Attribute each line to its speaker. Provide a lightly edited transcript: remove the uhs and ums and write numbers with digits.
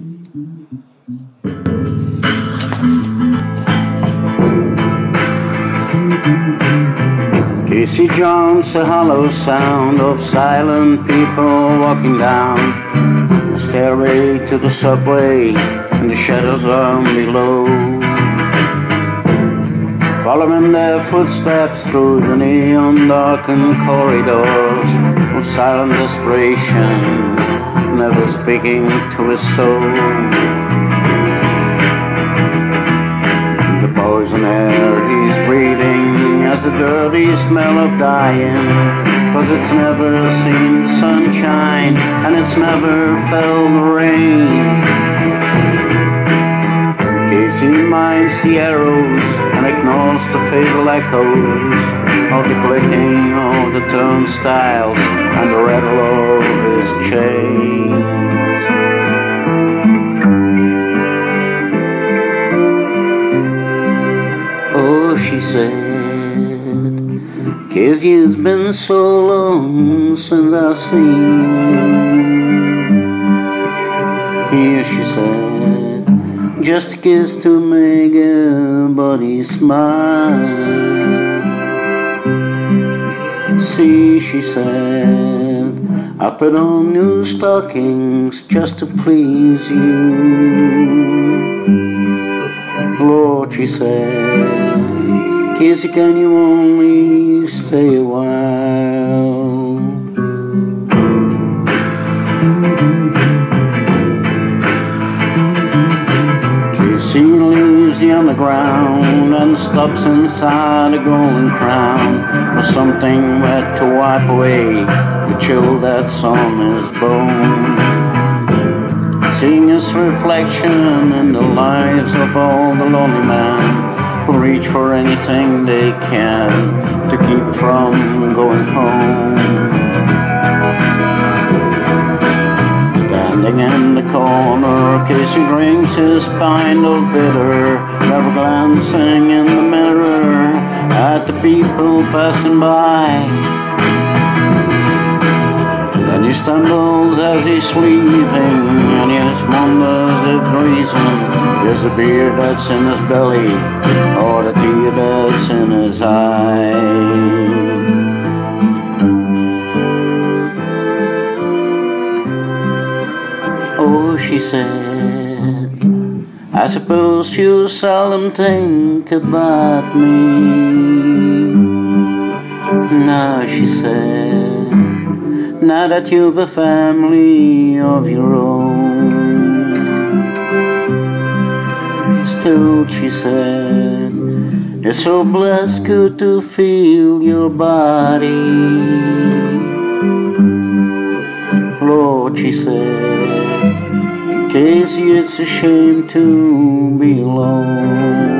Speaker 1: Casey Jones, a hollow sound of silent people walking down the stairway to the subway, and the shadows are below, following their footsteps through the neon-darkened corridors of silent desperation, never speaking to his soul. The poison air he's breathing has a dirty smell of dying, 'cause it's never seen the sunshine and it's never felt the rain. Casey minds the arrows and ignores the fatal echoes of the clicking of the turnstiles and the rattle of his chains. Oh, she said, Casey, it's been so long since I've seen you. Here, she said, just a kiss to make everybody smile. See, she said, I put on new stockings just to please you. Lord, she said, Casey, can you only stay a while? Casey leaves the underground and stops inside a golden crown for something wet to wipe away the chill that's on his bones. Seeing his reflection in the lives of all the lonely men who reach for anything they can to keep from going home. Standing in the corner, Casey drinks his pint of bitter, never glancing in the mirror at the people passing by. Then he stumbles as he's leaving, and he just wonders if the reason is the beer that's in his belly or the tear that's in his eye. Oh, she said, I suppose you seldom think about me. No, she said, now that you've a family of your own. Still, she said, it's so blessed good to feel your body. Lord, she said, Casey, it's a shame to be alone.